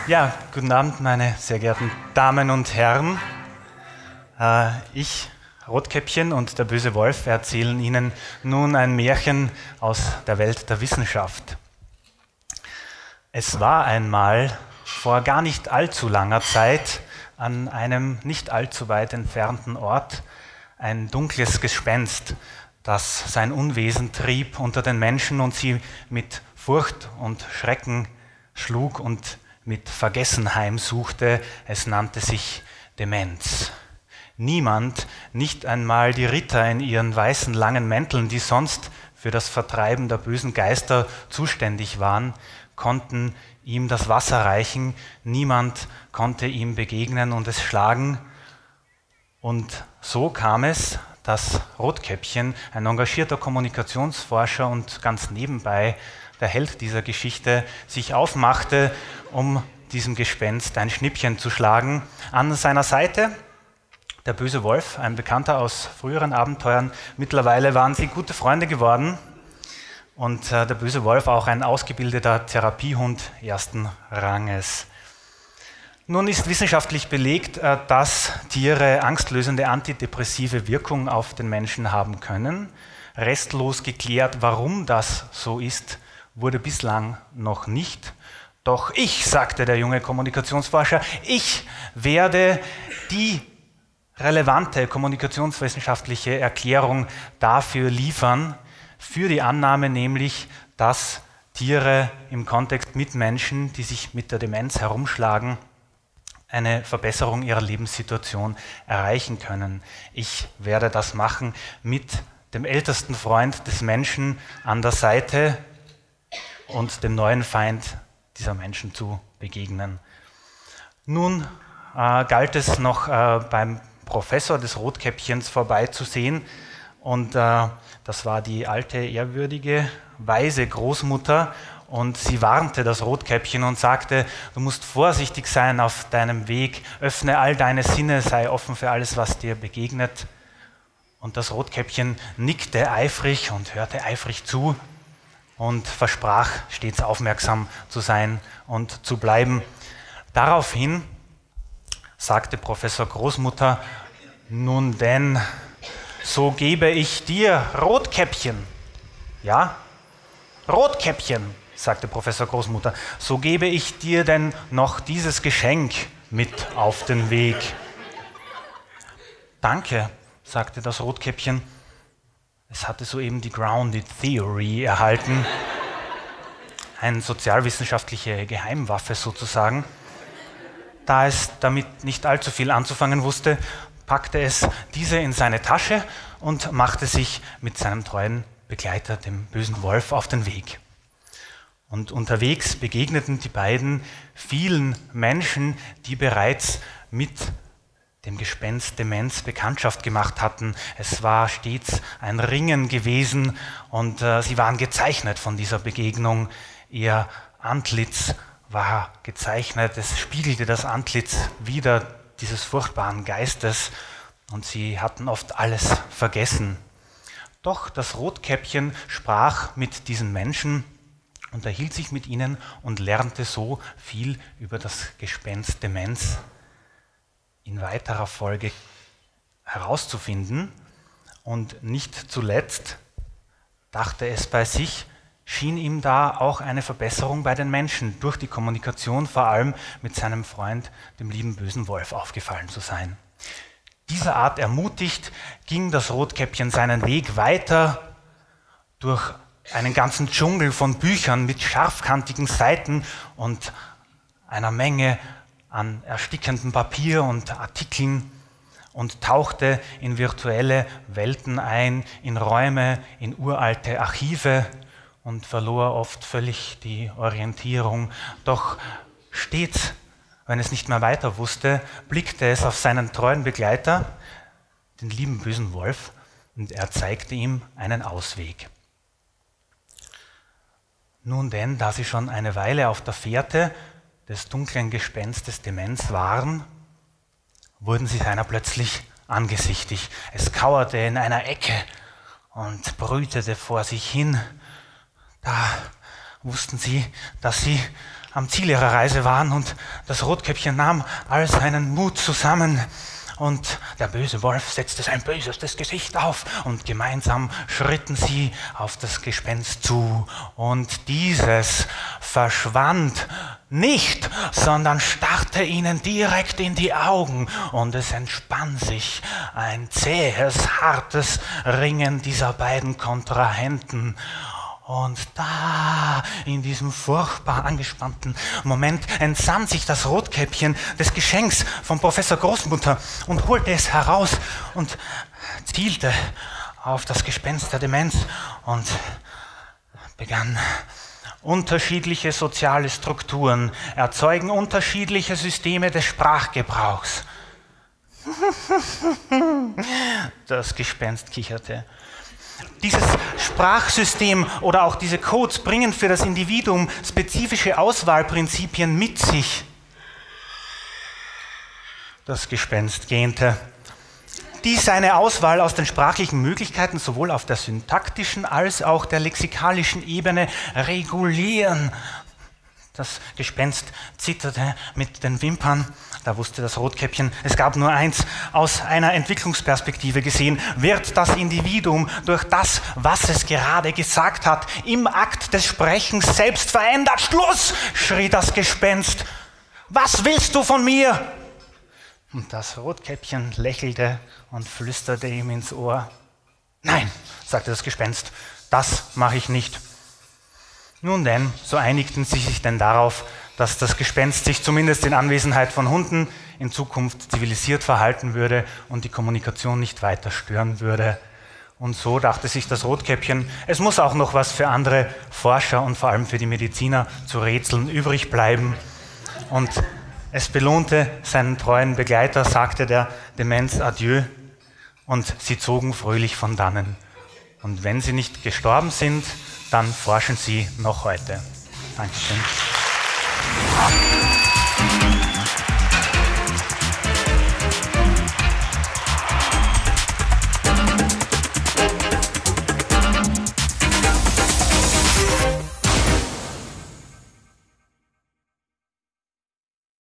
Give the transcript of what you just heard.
Ja, guten Abend, meine sehr geehrten Damen und Herren. Ich, Rotkäppchen und der böse Wolf erzählen Ihnen nun ein Märchen aus der Welt der Wissenschaft. Es war einmal vor gar nicht allzu langer Zeit an einem nicht allzu weit entfernten Ort ein dunkles Gespenst, das sein Unwesen trieb unter den Menschen und sie mit Furcht und Schrecken schlug und mit Vergessen heimsuchte. Es nannte sich Demenz. Niemand, nicht einmal die Ritter in ihren weißen langen Mänteln, die sonst für das Vertreiben der bösen Geister zuständig waren, konnten ihm das Wasser reichen. Niemand konnte ihm begegnen und es schlagen. Und so kam es, dass Rotkäppchen, ein engagierter Kommunikationsforscher und ganz nebenbei der Held dieser Geschichte, sich aufmachte, um diesem Gespenst ein Schnippchen zu schlagen. An seiner Seite der böse Wolf, ein Bekannter aus früheren Abenteuern. Mittlerweile waren sie gute Freunde geworden und der böse Wolf auch ein ausgebildeter Therapiehund ersten Ranges. Nun ist wissenschaftlich belegt, dass Tiere angstlösende antidepressive Wirkung auf den Menschen haben können. Restlos geklärt, warum das so ist, wurde bislang noch nicht. Doch ich, sagte der junge Kommunikationsforscher, ich werde die relevante kommunikationswissenschaftliche Erklärung dafür liefern, für die Annahme nämlich, dass Tiere im Kontext mit Menschen, die sich mit der Demenz herumschlagen, eine Verbesserung ihrer Lebenssituation erreichen können. Ich werde das machen mit dem ältesten Freund des Menschen an der Seite und dem neuen Feind dieser Menschen zu begegnen. Nun galt es noch beim Professor des Rotkäppchens vorbeizusehen und das war die alte, ehrwürdige, weise Großmutter und sie warnte das Rotkäppchen und sagte, du musst vorsichtig sein auf deinem Weg, öffne all deine Sinne, sei offen für alles, was dir begegnet. Und das Rotkäppchen nickte eifrig und hörte eifrig zu und versprach, stets aufmerksam zu sein und zu bleiben. Daraufhin sagte Professor Großmutter, nun denn, so gebe ich dir, Rotkäppchen. Ja, Rotkäppchen, sagte Professor Großmutter, so gebe ich dir denn noch dieses Geschenk mit auf den Weg. Danke, sagte das Rotkäppchen. Es hatte soeben die Grounded Theory erhalten, eine sozialwissenschaftliche Geheimwaffe sozusagen. Da es damit nicht allzu viel anzufangen wusste, packte es diese in seine Tasche und machte sich mit seinem treuen Begleiter, dem bösen Wolf, auf den Weg. Und unterwegs begegneten die beiden vielen Menschen, die bereits mit dem Gespenst Demenz Bekanntschaft gemacht hatten. Es war stets ein Ringen gewesen und sie waren gezeichnet von dieser Begegnung. Ihr Antlitz war gezeichnet, es spiegelte das Antlitz wider dieses furchtbaren Geistes und sie hatten oft alles vergessen. Doch das Rotkäppchen sprach mit diesen Menschen, unterhielt sich mit ihnen und lernte so viel über das Gespenst Demenz in weiterer Folge herauszufinden. Und nicht zuletzt dachte es bei sich, schien ihm da auch eine Verbesserung bei den Menschen durch die Kommunikation, vor allem mit seinem Freund, dem lieben bösen Wolf, aufgefallen zu sein. Dieser Art ermutigt, ging das Rotkäppchen seinen Weg weiter durch einen ganzen Dschungel von Büchern mit scharfkantigen Seiten und einer Menge an erstickendem Papier und Artikeln und tauchte in virtuelle Welten ein, in Räume, in uralte Archive und verlor oft völlig die Orientierung. Doch stets, wenn es nicht mehr weiter wusste, blickte es auf seinen treuen Begleiter, den lieben bösen Wolf, und er zeigte ihm einen Ausweg. Nun denn, da sie schon eine Weile auf der Fährte des dunklen Gespenstes Demenz waren, wurden sie seiner plötzlich angesichtig. Es kauerte in einer Ecke und brütete vor sich hin. Da wussten sie, dass sie am Ziel ihrer Reise waren und das Rotkäppchen nahm all seinen Mut zusammen und der böse Wolf setzte sein bösestes Gesicht auf und gemeinsam schritten sie auf das Gespenst zu und dieses verschwand nicht, sondern starrte ihnen direkt in die Augen und es entspann sich ein zähes, hartes Ringen dieser beiden Kontrahenten. Und da, in diesem furchtbar angespannten Moment, entsann sich das Rotkäppchen des Geschenks von Professor Großmutter und holte es heraus und zielte auf das Gespenst der Demenz und begann. Unterschiedliche soziale Strukturen erzeugen unterschiedliche Systeme des Sprachgebrauchs. Das Gespenst kicherte. Dieses Sprachsystem oder auch diese Codes bringen für das Individuum spezifische Auswahlprinzipien mit sich. Das Gespenst gähnte. Dies eine Auswahl aus den sprachlichen Möglichkeiten sowohl auf der syntaktischen als auch der lexikalischen Ebene regulieren. Das Gespenst zitterte mit den Wimpern. Da wusste das Rotkäppchen, es gab nur eins. Aus einer Entwicklungsperspektive gesehen wird das Individuum durch das, was es gerade gesagt hat, im Akt des Sprechens selbst verändert. Schluss, schrie das Gespenst. Was willst du von mir? Und das Rotkäppchen lächelte und flüsterte ihm ins Ohr. Nein, sagte das Gespenst, das mache ich nicht. Nun denn, so einigten sie sich denn darauf, dass das Gespenst sich zumindest in Anwesenheit von Hunden in Zukunft zivilisiert verhalten würde und die Kommunikation nicht weiter stören würde. Und so dachte sich das Rotkäppchen, es muss auch noch was für andere Forscher und vor allem für die Mediziner zu rätseln übrig bleiben. Und es belohnte seinen treuen Begleiter, sagte der Demenz Adieu und sie zogen fröhlich von dannen. Und wenn sie nicht gestorben sind, dann forschen sie noch heute. Dankeschön.